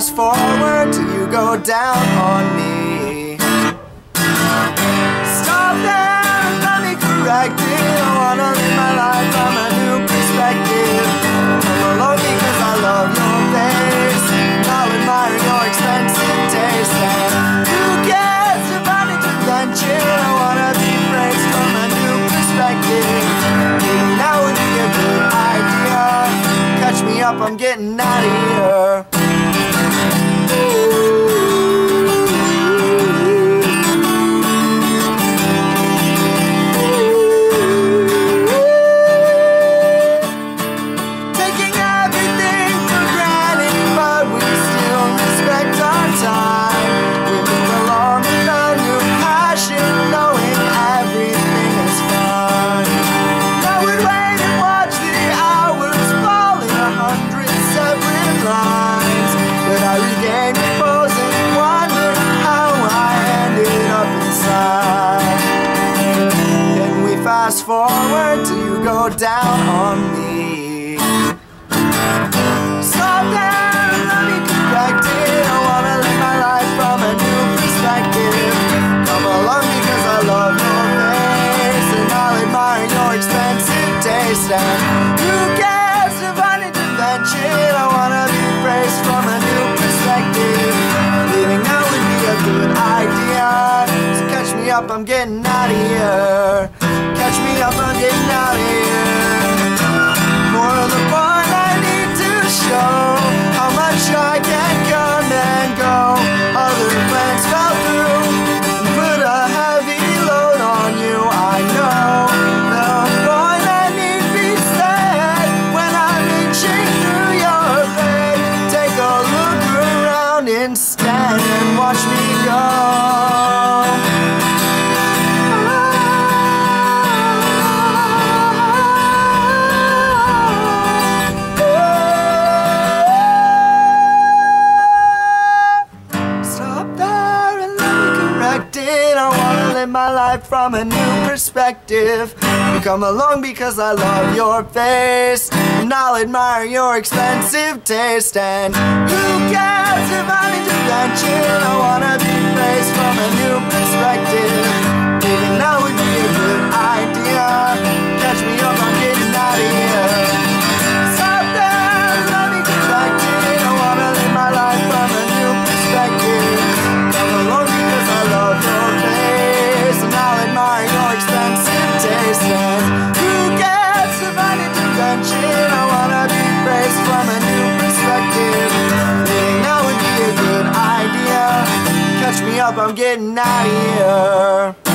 fast forward till you go down on me. Stop there and let me correct it. I wanna live my life from a new perspective. I'm alone because I love your face, and I'll admire your expensive taste. And who cares if I'm intervention? I wanna be praised from a new perspective. Maybe that would be a good idea. Catch me up, I'm getting out of here. Taking everything for granted, but we still respect our time. We move along without your passion, knowing everything is fine. I would wait and watch the hours fall in 100 separate lines, but I regain the pose and wonder how I ended up inside. Then we fast forward till you go down on me. Stop there and let me correct it. I wanna live my life from a new perspective. Come along because I love your face, and I'll admire your expensive taste. And who cares if I intervention? I wanna be praised from a new perspective. Leaving now would be a good idea. So catch me up, I'm getting out of here. Catch me up, I'm getting out of here. More of the point I need to show how much I can come and go. Other plans fell through and put a heavy load on you. I know the point I need be said when I'm reaching through your fate. Take a look around instead and watch me go. I wanna live my life from a new perspective. You come along because I love your face, and I'll admire your expensive taste. And who cares if I'm intervention? I wanna be praised from a new perspective. Even that would be a good idea. Catch me up, I'm getting out of here. Stop there, let me correct it. I wanna live my life from a new perspective. Come along because I love your face, and I'll admire your expensive taste. And who cares if I need intervention? I wanna be praised from a new perspective. Living now would be a good idea. Catch me up, I'm getting out of here.